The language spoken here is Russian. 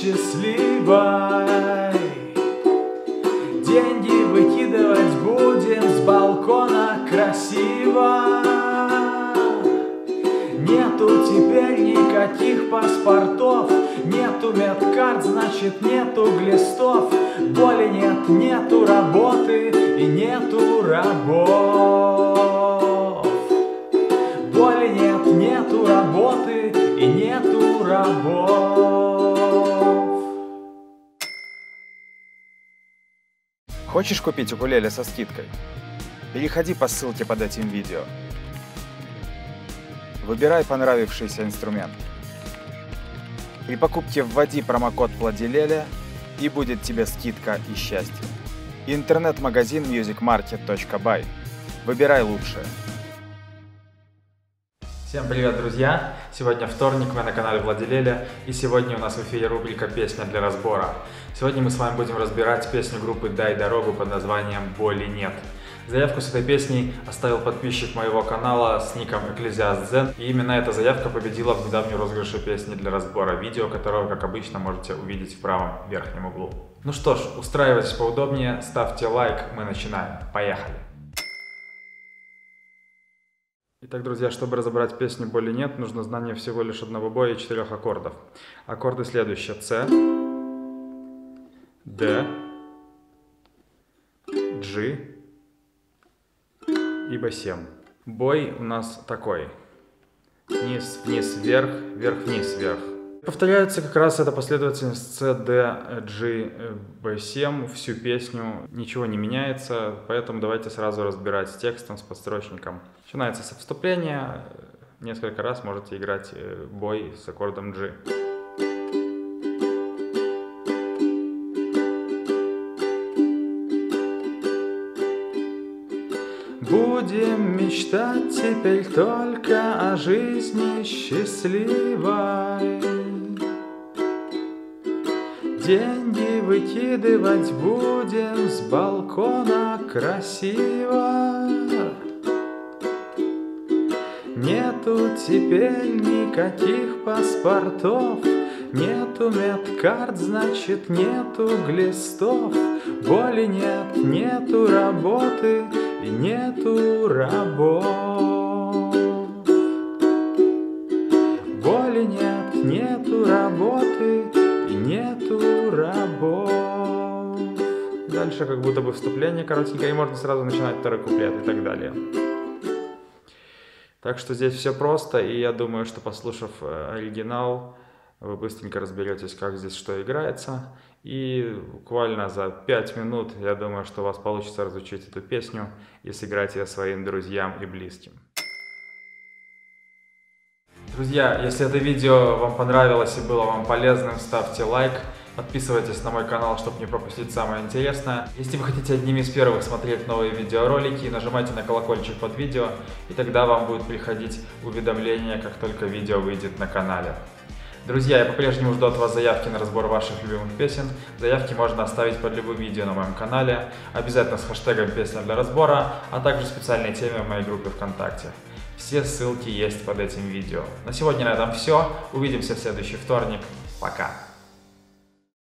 счастливой. Деньги выкидывать будем с балкона красиво. Нету теперь никаких паспортов, нету медкарт, значит нету глистов. Боли нет, нету работы и нету рабов. Боли нет, нету работы и нету рабов. Хочешь купить укулеле со скидкой? Переходи по ссылке под этим видео. Выбирай понравившийся инструмент. При покупке вводи промокод Владилеля, и будет тебе скидка и счастье. Интернет-магазин musicmarket.by. Выбирай лучшее. Всем привет, друзья! Сегодня вторник, мы на канале Владилеля, и сегодня у нас в эфире рубрика «Песня для разбора». Сегодня мы с вами будем разбирать песню группы «Дай дорогу» под названием «Боли нет». Заявку с этой песней оставил подписчик моего канала с ником Ecclesiast, и именно эта заявка победила в недавнем розыгрыше песни для разбора, видео которого, как обычно, можете увидеть в правом верхнем углу. Ну что ж, устраивайтесь поудобнее, ставьте лайк, мы начинаем. Поехали! Итак, друзья, чтобы разобрать песню «Боли нет», нужно знание всего лишь одного боя и 4 аккордов. Аккорды следующие: С, Д, G и Б7. Бой у нас такой: вниз, вниз, вверх, вверх, вниз, вверх. Повторяется как раз эта последовательность С, Д, G, B7 всю песню, ничего не меняется, поэтому давайте сразу разбирать с текстом, с подстрочником. Начинается со вступления, несколько раз можете играть бой с аккордом G. Будем мечтать теперь только о жизни счастливой. Деньги выкидывать будем с балкона красиво. Нету теперь никаких паспортов, нету медкарт, значит нету глистов. Боли нет, нету работы и нету рабов. Боли нет, нету работы и нету рабов. Дальше как будто бы вступление коротенькое, и можно сразу начинать второй куплет и так далее. Так что здесь все просто, и я думаю, что послушав оригинал, вы быстренько разберетесь, как здесь что играется. И буквально за 5 минут, я думаю, что у вас получится разучить эту песню и сыграть ее своим друзьям и близким. Друзья, если это видео вам понравилось и было вам полезным, ставьте лайк. Подписывайтесь на мой канал, чтобы не пропустить самое интересное. Если вы хотите одними из первых смотреть новые видеоролики, нажимайте на колокольчик под видео, и тогда вам будет приходить уведомление, как только видео выйдет на канале. Друзья, я по-прежнему жду от вас заявки на разбор ваших любимых песен. Заявки можно оставить под любым видео на моем канале, обязательно с хэштегом «Песня для разбора», а также специальной теме в моей группе ВКонтакте. Все ссылки есть под этим видео. На сегодня на этом все. Увидимся в следующий вторник. Пока!